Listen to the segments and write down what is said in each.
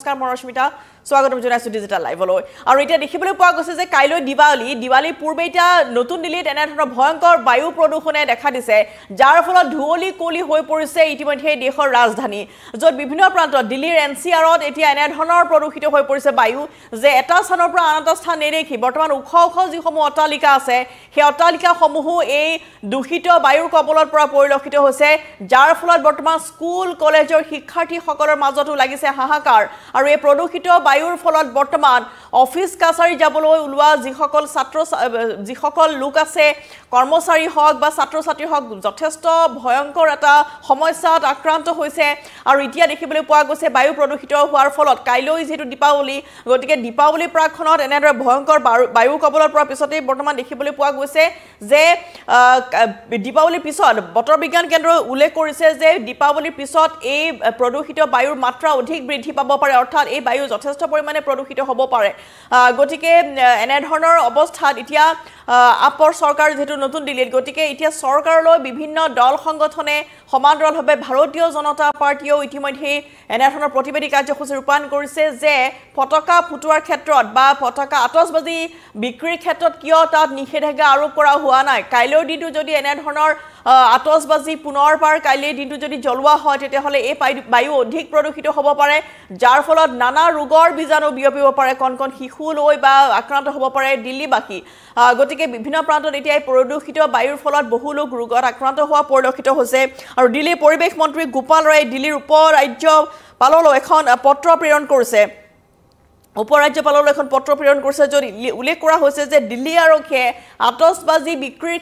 মৰস্মিতা স্বাগতম জনাইছো ডিজিটাল লাইভলৈ আৰু এতিয়া দেখিবলৈ পোৱা গৈছে যে কাইলৈ দিৱালীৰ পূৰ্বে এতিয়া নতুন দিল্লীত এনে ধৰণৰ ভয়ংকৰ বায়ু প্ৰদূষণে দেখা দিছে যাৰ ফলত ধুৱলি কলি হৈ পৰিছে ইতিমধ্যে দেশৰ ৰাজধানী য'ত বিভিন্ন প্ৰান্তত দিল্লীৰ এনচিআৰত এতিয়া এনে ধৰণৰ প্ৰদূষিত হৈ পৰিছে বায়ু যে এটা স্থানৰ পৰা আন এটা স্থান নেদেখি বৰ্তমান ওখ যিসমূহ অট্টালিকা আছে সেই অট্টালিকাসমূহো এই দূষিত বায়ুৰ কবলৰ পৰা পৰিলক্ষিত হৈছে যাৰ ফলত বৰ্তমান স্কুল কলেজৰ শিক্ষাৰ্থীসকলৰ মাজতো লাগিছে হাহাকাৰ আৰু এই প্ৰদূষিত বায়ুৰ ফলত বৰ্তমান অফিস কাছাৰী যাবলৈ ওলোৱা যিসকল লোক আছে কৰ্মচাৰী হওক বা ছাত্ৰ ছাত্ৰী হওক যথেষ্ট ভয়ংকৰ এটা সমস্যাত আক্ৰান্ত হৈছে আৰু এতিয়া দেখিবলৈ পোৱা গৈছে বায়ু প্ৰদূষিত হোৱাৰ ফলত কাইলৈ যেটো দীপাৱলী গতিকে দীপাৱলী প্ৰাকখনত এনেদৰে ভয়ংকৰ বায়ু কবলৰ পৰা পিছতে বৰ্তমান দেখিবলৈ পোৱা গৈছে যে দীপাৱলীৰ পিছত বতৰ বিজ্ঞান কেন্দ্ৰই উল্লেখ কৰিছে যে দীপাৱলীৰ পিছত এই প্ৰদূষিত বায়ুৰ মাত্ৰা অধিক বৃদ্ধি পাব পাৰে অৰ্থাৎ এই বায়ু যথেষ্ট পৰিমাণে প্ৰদূষিত হ'ব পাৰে গতিকে এনে ধৰণৰ অৱস্থাত এতিয়া আপৰ চৰকাৰ যেটো নতুন দিল্লীত গতিকে এতিয়া চৰকাৰলৈ বিভিন্ন দল সংগঠনে সমান্তৰালভাৱে ভাৰতীয় জনতা পাৰ্টিও ইতিমধ্যে এনে ধৰণৰ প্ৰতিবাদী কাৰ্যসূচী ৰূপায়ণ কৰিছে যে পতাকা ফুটোৱাৰ ক্ষেত্ৰত বা পতাকা আতচবাজি বিক্ৰীৰ ক্ষেত্ৰত কিয় তাত নিষেধাজ্ঞা আৰোপ কৰা হোৱা নাই কাইলৈৰ দিনটো যদি এনে ধৰণৰ আতচবাজি পুনৰবাৰ কাইলৈৰ দিনটো যদি জ্বলোৱা হয় তেতিয়াহ'লে এই বায়ু অধিক প্ৰদূষিত হ'ব পাৰে যাৰ ফলত নানা ৰোগৰ বীজাণু বিয়পিব পাৰে কণ শিশুলৈ বা আক্ৰান্ত হ'ব পাৰে দিল্লীবাসী গতিকে বিভিন্ন প্ৰান্তত এতিয়া এই প্ৰদূষিত বায়ুৰ ফলত বহু লোক ৰোগত আক্ৰান্ত হোৱা পৰিলক্ষিত হৈছে আৰু দিল্লীৰ পৰিৱেশ মন্ত্ৰী গোপাল ৰায়ে দিল্লীৰ উপ-ৰাজ্যপাললৈ এখন পত্ৰ প্ৰেৰণ কৰিছে উপৰাজ্যপাললৈ এখন পত্ৰ প্ৰেৰণ কৰিছে য'ত উল্লেখ কৰা হৈছে যে দিল্লী আৰক্ষীয়ে আতচবাজি বিক্ৰীৰ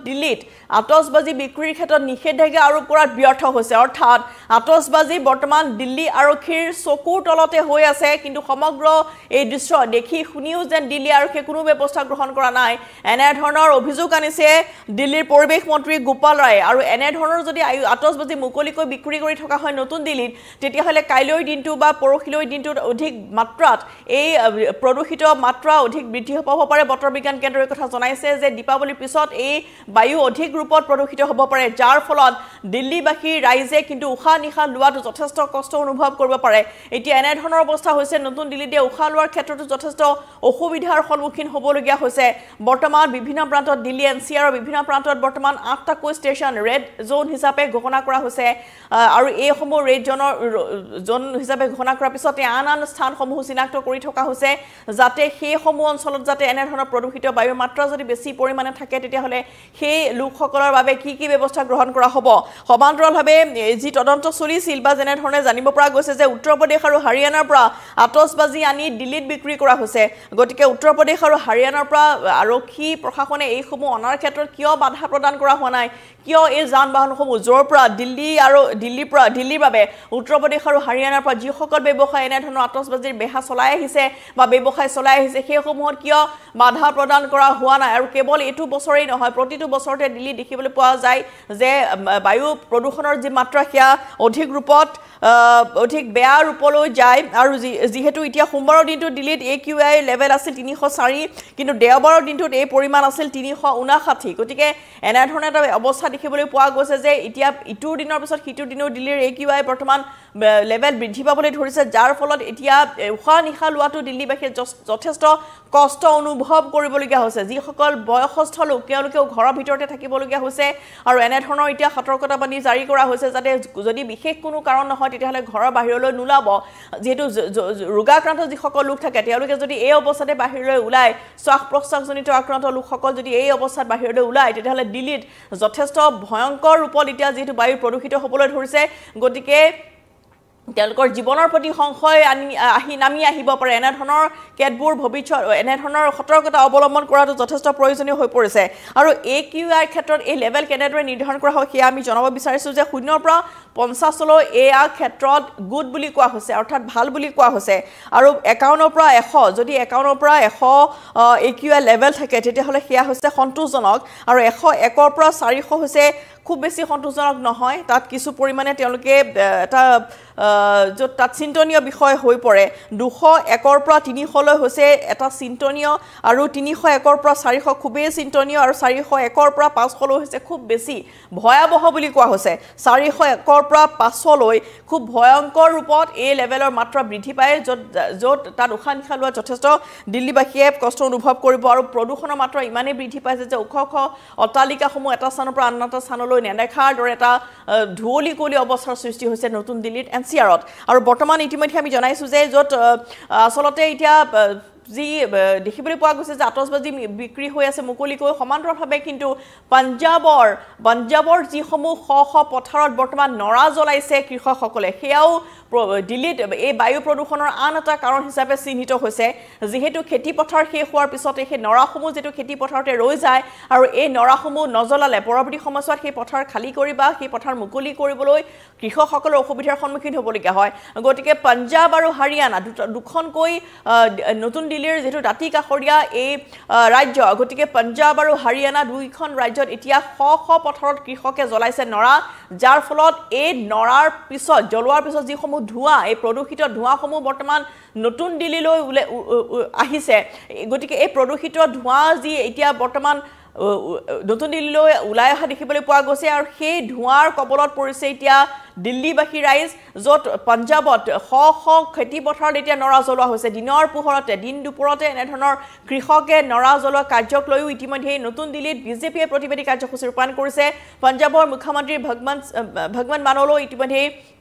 ক্ষেত্ৰত নিষেধাজ্ঞা আৰোপ কৰাত ব্যৰ্থ হৈছে অৰ্থাৎ আতচবাজি বৰ্তমান দিল্লী আৰক্ষীৰ চকুৰ তলতে হৈ আছে কিন্তু সমগ্ৰ এই দৃশ্য দেখি শুনিও যেন দিল্লী আৰক্ষীয়ে কোনো ব্যৱস্থা গ্ৰহণ কৰা নাই এনে ধৰণৰ অভিযোগ আনিছে দিল্লীৰ পৰিৱেশ মন্ত্ৰী গোপাল ৰায়ে আৰু এনে ধৰণৰ যদি আতচবাজি মুকলিকৈ বিক্ৰী কৰি থকা হয় নতুন দিল্লীত তেতিয়াহ'লে কাইলৈৰ দিনটো বা পৰহিলৈৰ দিনটোত অধিক মাত্ৰাত এই প্ৰদূষিত মাত্ৰা অধিক বৃদ্ধি হ'ব পাৰে বতৰ বিজ্ঞান কেন্দ্ৰই কথা জনাইছে যে দীপাৱলীৰ পিছত এই বায়ু অধিক ৰূপত প্ৰদূষিত হ'ব পাৰে যাৰ ফলত দিল্লীবাসী ৰাইজে কিন্তু উশাহ নিশাহ লোৱাটো যথেষ্ট কষ্ট অনুভৱ কৰিব পাৰে এতিয়া এনে ধৰণৰ অৱস্থা হৈছে নতুন দিল্লীতে উশাহ লোৱাৰ ক্ষেত্ৰতো যথেষ্ট অসুবিধাৰ সন্মুখীন হ'বলগীয়া হৈছে বৰ্তমান বিভিন্ন প্ৰান্তত দিল্লী এনচিআৰৰ বিভিন্ন প্ৰান্তত বৰ্তমান 8টাকৈ ষ্টেচন ৰেড জোন হিচাপে ঘোষণা কৰা হৈছে আৰু এইসমূহ ৰেড জোন হিচাপে ঘোষণা কৰাৰ পিছতে আন স্থানসমূহ চিনাক্ত কৰি থকা হৈছে যাতে সেইসমূহ অঞ্চলত যাতে এনে ধৰণৰ প্ৰদূষিত বায়ুৰ মাত্ৰা যদি বেছি পৰিমাণে থাকে তেতিয়াহ'লে সেই লোকসকলৰ বাবে কি ব্যৱস্থা গ্ৰহণ কৰা হ'ব সমান্তৰালভাৱে যি তদন্ত চলিছিল বা যেনে ধৰণে জানিব পৰা গৈছে যে উত্তৰ প্ৰদেশ আৰু হাৰিয়ানাৰ পৰা আতচবাজি আনি দিল্লীত বিক্ৰী কৰা হৈছে গতিকে উত্তৰ প্ৰদেশ আৰু হাৰিয়ানাৰ পৰা আৰক্ষী প্ৰশাসনে এইসমূহ অনাৰ ক্ষেত্ৰত কিয় বাধা প্ৰদান কৰা হোৱা নাই কিয় এই যান বাহনসমূহ য'ৰ পৰা দিল্লীৰ বাবে উত্তৰ প্ৰদেশ আৰু হাৰিয়ানাৰ পৰা যিসকল ব্যৱসায় এনে ধৰণৰ আতচবাজিৰ বেহা চলাই আহিছে বা ব্যৱসায় চলাই আহিছে সেইসমূহত কিয় বাধা প্ৰদান কৰা হোৱা নাই আৰু কেৱল এইটো বছৰেই নহয় প্ৰতিটো বছৰতে দিল্লী দেখিবলৈ পোৱা যায় যে বায়ু প্ৰদূষণৰ যি মাত্ৰা সেয়া অধিক বেয়া ৰূপলৈ যায় আৰু যিহেতু এতিয়া সোমবাৰৰ দিনটো দিল্লীত AQI লেভেল আছিল 304 কিন্তু দেওবাৰৰ দিনটোত এই পৰিমাণ আছিল 359 গতিকে এনে ধৰণৰ এটা অৱস্থা দেখিবলৈ পোৱা গৈছে যে এতিয়া ইটোৰ দিনৰ পিছত সিটোৰ দিনৰ দিল্লীৰ AQI বৰ্তমান লেভেল বৃদ্ধি পাবলৈ ধৰিছে যাৰ ফলত এতিয়া উশাহ নিশাহ লোৱাটো দিল্লীবাসীয়ে যথেষ্ট কষ্ট অনুভৱ কৰিবলগীয়া হৈছে যিসকল বয়সস্থ লোক তেওঁলোকেও ঘৰৰ ভিতৰতে থাকিবলগীয়া হৈছে আৰু এনে ধৰণৰ এতিয়া সতৰ্কতাবাণী জাৰি কৰা হৈছে যাতে যদি বিশেষ কোনো কাৰণ নহয় তেতিয়াহ'লে ঘৰৰ বাহিৰলৈ নোলাব যেহেতু ৰোগাক্ৰান্ত যিসকল লোক থাকে তেওঁলোকে যদি এই অৱস্থাতে বাহিৰলৈ ওলাই শ্বাস প্ৰশ্বাসজনিত আক্ৰান্ত লোকসকল যদি এই অৱস্থাত বাহিৰলৈ ওলাই তেতিয়াহ'লে দিল্লীত যথেষ্ট ভয়ংকৰ ৰূপত এতিয়া যিহেতু বায়ু প্ৰদূষিত হ'বলৈ ধৰিছে গতিকে তেওঁলোকৰ জীৱনৰ প্ৰতি সংশয় নামি আহিব পাৰে এনে ধৰণৰ কেতবোৰ ভৱিষ্যত এনে ধৰণৰ সতৰ্কতা অৱলম্বন কৰাটো যথেষ্ট প্ৰয়োজনীয় হৈ পৰিছে আৰু AQI ক্ষেত্ৰত এই লেভেল কেনেদৰে নিৰ্ধাৰণ কৰা হয় সেয়া আমি জনাব বিচাৰিছোঁ যে 0 পৰা 50 লৈ এয়া ক্ষেত্ৰত গুড বুলি কোৱা হৈছে অৰ্থাৎ ভাল বুলি কোৱা হৈছে আৰু 51 পৰা 100 যদি 51 পৰা 100 AQI লেভেল থাকে তেতিয়াহ'লে সেয়া হৈছে সন্তোষজনক আৰু 101 পৰা 400 হৈছে খুব বেছি সন্তোষজনক নহয় তাত কিছু পৰিমাণে তেওঁলোকে এটা য'ত তাত চিন্তনীয় বিষয় হৈ পৰে 201ৰ পৰা 300লৈ হৈছে এটা চিন্তনীয় আৰু 301ৰ পৰা 400 খুবেই চিন্তনীয় আৰু 401ৰ পৰা 500লৈ হৈছে খুব বেছি ভয়াবহ বুলি কোৱা হৈছে 401ৰ পৰা 500লৈ খুব ভয়ংকৰ ৰূপত এই লেভেলৰ মাত্ৰা বৃদ্ধি পায় য'ত তাত উশাহ নিশাহ লোৱা যথেষ্ট দিল্লীবাসীয়ে কষ্ট অনুভৱ কৰিব আৰু প্ৰদূষণৰ মাত্ৰা ইমানেই বৃদ্ধি পাইছে যে ওখ অট্টালিকাসমূহ এটা স্থানৰ পৰা আন এটা স্থানলৈ নেদেখাৰ দৰে এটা ধুৱলি কুঁৱলী অৱস্থাৰ সৃষ্টি হৈছে নতুন দিল্লীত এনচিআৰত আৰু বৰ্তমান ইতিমধ্যে আমি জনাইছোঁ যে য'ত আচলতে এতিয়া যি দেখিবলৈ পোৱা গৈছে যে আতচবাজি বিক্ৰী হৈ আছে মুকলিকৈ সমান্তৰালভাৱে কিন্তু পাঞ্জাবৰ যিসমূহ শ পথাৰত বৰ্তমান নৰা জ্বলাইছে কৃষকসকলে সেয়াও দিল্লীত এই বায়ু প্ৰদূষণৰ আন এটা কাৰণ হিচাপে চিহ্নিত হৈছে যিহেতু খেতি পথাৰ শেষ হোৱাৰ পিছতে সেই নৰাসমূহ যেটো খেতি পথাৰতে ৰৈ যায় আৰু এই নৰাসমূহ নজ্বলালে পৰৱৰ্তী সময়ছোৱাত সেই পথাৰ খালী কৰি বা সেই পথাৰ মুকলি কৰিবলৈ কৃষকসকলৰ অসুবিধাৰ সন্মুখীন হ'বলগীয়া হয় গতিকে পাঞ্জাব আৰু হাৰিয়ানা দুখনকৈ নতুন দিল্লীৰ যেটো দাঁতি কাষৰীয়া এই ৰাজ্য গতিকে পাঞ্জাব আৰু হাৰিয়ানা দুইখন ৰাজ্যত এতিয়া শ পথাৰত কৃষকে জ্বলাইছে নৰা যাৰ ফলত এই নৰাৰ পিছত জ্বলোৱাৰ পিছত যিসমূহ ধোঁৱা এই প্ৰদূষিত ধোঁৱাসমূহ বৰ্তমান নতুন দিল্লীলৈ আহিছে গতিকে এই প্ৰদূষিত ধোঁৱা যি এতিয়া বৰ্তমান নতুন দিল্লীলৈ ওলাই অহা দেখিবলৈ পোৱা গৈছে আৰু সেই ধোঁৱাৰ কবলত পৰিছে এতিয়া দিল্লীবাসী ৰাইজ য'ত পাঞ্জাবত শ খেতি পথাৰত এতিয়া নৰা জ্বলোৱা হৈছে দিনৰ পোহৰতে দিন দুপৰতে এনেধৰণৰ কৃষকে নৰা জ্বলোৱা কাৰ্যক লৈও ইতিমধ্যে নতুন দিল্লীত বিজেপিয়ে প্ৰতিবাদী কাৰ্যসূচী ৰূপায়ণ কৰিছে পাঞ্জাবৰ মুখ্যমন্ত্ৰী ভগৱন্ত মানলৈ ইতিমধ্যে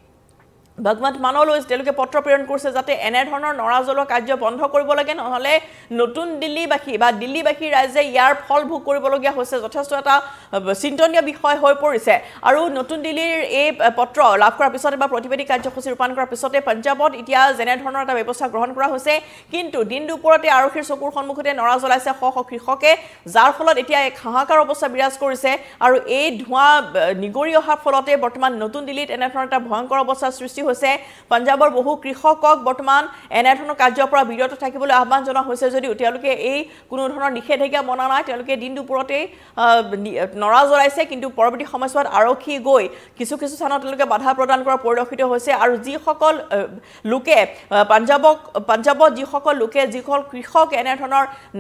ভগৱন্ত মানলৈ তেওঁলোকে পত্ৰ প্ৰেৰণ কৰিছে যাতে এনেধৰণৰ নৰা জ্বলোৱা কাৰ্য বন্ধ কৰিব লাগে নহলে নতুন দিল্লীবাসী বা দিল্লীবাসী ৰাইজে ইয়াৰ ফল ভোগ কৰিবলগীয়া হৈছে যথেষ্ট এটা চিন্তনীয় বিষয় হৈ পৰিছে আৰু নতুন দিল্লীৰ এই পত্ৰ লাভ কৰাৰ পিছতে বা প্ৰতিবাদী কাৰ্যসূচী ৰূপায়ণ কৰাৰ পিছতে পাঞ্জাবত এতিয়া যেনে ধৰণৰ এটা ব্যৱস্থা গ্ৰহণ কৰা হৈছে কিন্তু দিন দুপৰতে আৰক্ষীৰ চকুৰ সন্মুখতে নৰা জ্বলাইছে শ কৃষকে যাৰ ফলত এতিয়া এক হাহাকাৰ অৱস্থা বিৰাজ কৰিছে আৰু এই ধোঁৱা নিগৰি অহাৰ ফলতে বৰ্তমান নতুন দিল্লীত এনেধৰণৰ এটা ভয়ংকৰ অৱস্থাৰ সৃষ্টি হৈছে পাঞ্জাবৰ বহু কৃষকক বৰ্তমান এনেধৰণৰ কাৰ্যৰ পৰা বিৰত থাকিবলৈ আহ্বান জনোৱা হৈছে যদিও তেওঁলোকে এই কোনো ধৰণৰ নিষেধাজ্ঞা মনা নাই তেওঁলোকে দিন দুপৰতে নৰা জ্বলাইছে কিন্তু পৰৱৰ্তী সময়ছোৱাত আৰক্ষী গৈ কিছু স্থানত তেওঁলোকে বাধা প্ৰদান কৰা পৰিলক্ষিত হৈছে আৰু যিসকল লোকে পাঞ্জাবত যিসকল কৃষক এনেধৰণৰ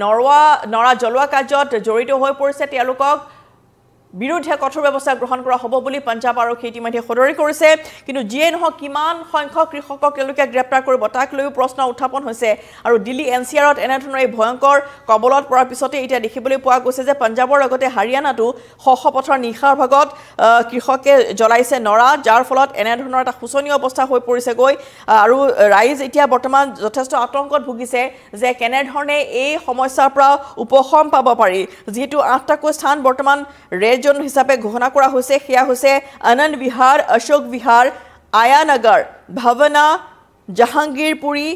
নৰা জ্বলোৱা কাৰ্যত জড়িত হৈ পৰিছে তেওঁলোকক বিৰুদ্ধে কঠোৰ ব্যৱস্থা গ্ৰহণ কৰা হ'ব বুলি পাঞ্জাব আৰক্ষী ইতিমধ্যে সদৰি কৰিছে কিন্তু যিয়ে নহওক কিমান সংখ্যক কৃষকক তেওঁলোকে গ্ৰেপ্তাৰ কৰিব তাক লৈও প্ৰশ্ন উত্থাপন হৈছে আৰু দিল্লী এনচিআৰত এনেধৰণৰ এই ভয়ংকৰ কবলত পৰাৰ পিছতে এতিয়া দেখিবলৈ পোৱা গৈছে যে পাঞ্জাবৰ লগতে হাৰিয়ানাতো শ পথাৰ নিশাৰ ভাগত কৃষকে জ্বলাইছে নৰা যাৰ ফলত এনেধৰণৰ এটা শোচনীয় অৱস্থা হৈ পৰিছে গৈ আৰু ৰাইজ এতিয়া বৰ্তমান যথেষ্ট আতংকত ভুগিছে যে কেনেধৰণে এই সমস্যাৰ পৰা উপশম পাব পাৰি যেহেতু 8টাকৈ স্থান বৰ্তমান ৰেড জোন হিচাপে ঘোষণা কৰা হৈছে সেয়া হৈছে আনন্দ বিহাৰ অশোক বিহাৰ আয়ানগৰ ভাৱনা জাহাংগীৰপুৰী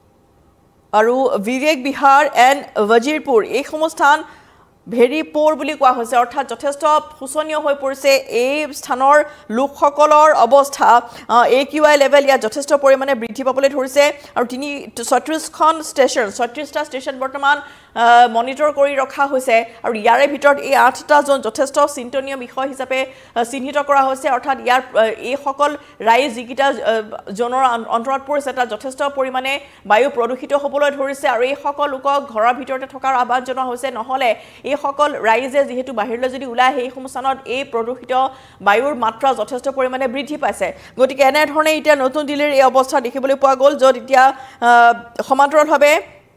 আৰু বিবেক বিহাৰ এণ্ড ৱজিৰপুৰ এই সমূহ স্থান ভেৰি প'ৰ বুলি কোৱা হৈছে অৰ্থাৎ যথেষ্ট শোচনীয় হৈ পৰিছে এই স্থানৰ লোকসকলৰ অৱস্থা AQI লেভেল ইয়াত যথেষ্ট পৰিমাণে বৃদ্ধি পাবলৈ ধৰিছে আৰু 36খন ষ্টেচন 36টা ষ্টেচন বৰ্তমান মনিটৰ কৰি ৰখা হৈছে আৰু ইয়াৰে ভিতৰত এই 8টা জন যথেষ্ট চিন্তনীয় বিষয় হিচাপে চিহ্নিত কৰা হৈছে অৰ্থাৎ ইয়াৰ এইসকল ৰাইজ যিকেইটা জনৰ অন্তৰত পৰিছে তাত যথেষ্ট পৰিমাণে বায়ু প্ৰদূষিত হ'বলৈ ধৰিছে আৰু এইসকল লোকক ঘৰৰ ভিতৰতে থকাৰ আহ্বান জনোৱা হৈছে নহ'লে এইসকল ৰাইজে যিহেতু বাহিৰলৈ যদি ওলাই সেই স্থানত এই প্ৰদূষিত বায়ুৰ মাত্ৰা যথেষ্ট পৰিমাণে বৃদ্ধি পাইছে গতিকে এনেধৰণে এতিয়া নতুন দিল্লীৰ এই অৱস্থা দেখিবলৈ পোৱা গ'ল য'ত এতিয়া সমান্তৰালভাৱে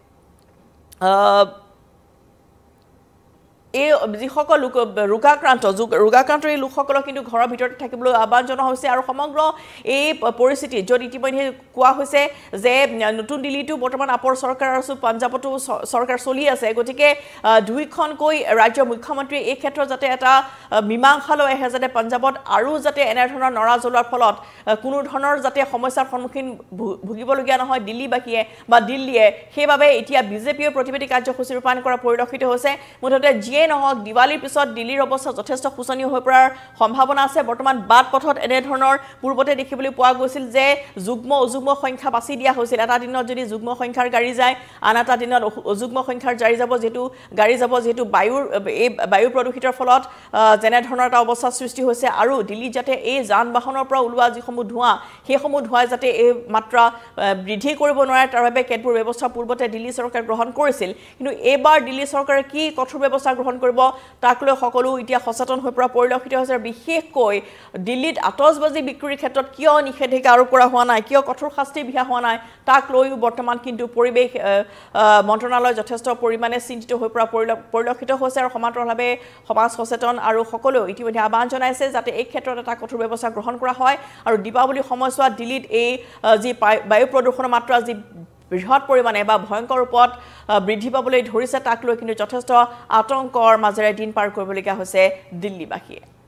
এই যিসকল লোক ৰোগাক্ৰান্ত এই লোকসকলক কিন্তু ঘৰৰ ভিতৰতে থাকিবলৈ আহ্বান জনোৱা হৈছে আৰু সমগ্ৰ এই পৰিস্থিতি য'ত ইতিমধ্যে কোৱা হৈছে যে নতুন দিল্লীতো বৰ্তমান আপৰ চৰকাৰ আৰু পাঞ্জাবতো চৰকাৰ চলি আছে গতিকে দুইখনকৈ ৰাজ্যৰ মুখ্যমন্ত্ৰী এই ক্ষেত্ৰত যাতে এটা মীমাংসালৈ আহে যাতে পাঞ্জাবত আৰু যাতে এনেধৰণৰ নৰা জ্বলোৱাৰ ফলত কোনো ধৰণৰ যাতে সমস্যাৰ সন্মুখীন ভুগিবলগীয়া নহয় দিল্লীবাসীয়ে বা দিল্লীয়ে সেইবাবে এতিয়া বিজেপিয়ে প্ৰতিবাদী কাৰ্যসূচী ৰূপায়ণ কৰা পৰিলক্ষিত হৈছে মুঠতে যিয়ে নহওক দিৱালীৰ পিছত দিল্লীৰ অৱস্থা যথেষ্ট শোচনীয় হৈ পৰাৰ সম্ভাৱনা আছে বৰ্তমান বাট পথত এনে ধৰণৰ পূৰ্বতে দেখিবলৈ পোৱা গৈছিল যে যুগ্ম অযুগ্ম সংখ্যা বাছি দিয়া হৈছিল এটা দিনত যদি যুগ্ম সংখ্যাৰ গাড়ী যায় আন এটা দিনত অযুগ্ম সংখ্যাৰ গাড়ী যাব যেহেতু বায়ু প্ৰদূষিতৰ ফলত যেনে ধৰণৰ এটা অৱস্থা সৃষ্টি হৈছে আৰু দিল্লীত যাতে এই যান বাহনৰ পৰা ওলোৱা যিসমূহ ধোঁৱা সেইসমূহ ধোঁৱাই যাতে এই মাত্ৰা বৃদ্ধি কৰিব নোৱাৰে তাৰ বাবে কেতবোৰ ব্যৱস্থা পূৰ্বতে দিল্লী চৰকাৰে গ্ৰহণ কৰিছিল কিন্তু এইবাৰ দিল্লী চৰকাৰে কি কঠোৰ ব্যৱস্থা গ্ৰহণ কৰিব তাক লৈ সকলো এতিয়া সচেতন হৈ পৰা পৰিলক্ষিত হৈছে বিশেষকৈ দিল্লীত আতচবাজি বিক্ৰীৰ ক্ষেত্ৰত কিয় নিষেধাজ্ঞা আৰোপ কৰা হোৱা নাই কিয় কঠোৰ শাস্তি বিহা হোৱা নাই তাক লৈও বৰ্তমান কিন্তু পৰিৱেশ মন্ত্ৰণালয় যথেষ্ট পৰিমাণে চিন্তিত হৈ পৰা পৰিলক্ষিত হৈছে আৰু সমান্তৰালভাৱে সমাজ সচেতন আৰু সকলো ইতিমধ্যে আহ্বান জনাইছে যাতে এই ক্ষেত্ৰত এটা কঠোৰ ব্যৱস্থা গ্ৰহণ কৰা হয় আৰু দীপাৱলী সময়ছোৱাত দিল্লীত এই যি বায়ু প্ৰদূষণৰ মাত্ৰা যি বৃহৎ পৰিমাণে বা ভয়ংকৰ ৰূপত বৃদ্ধি পাবলৈ ধৰিছে তাক লৈ কিন্তু যথেষ্ট আতংকৰ মাজেৰে দিন পাৰ কৰিবলগীয়া হৈছে দিল্লীবাসীয়ে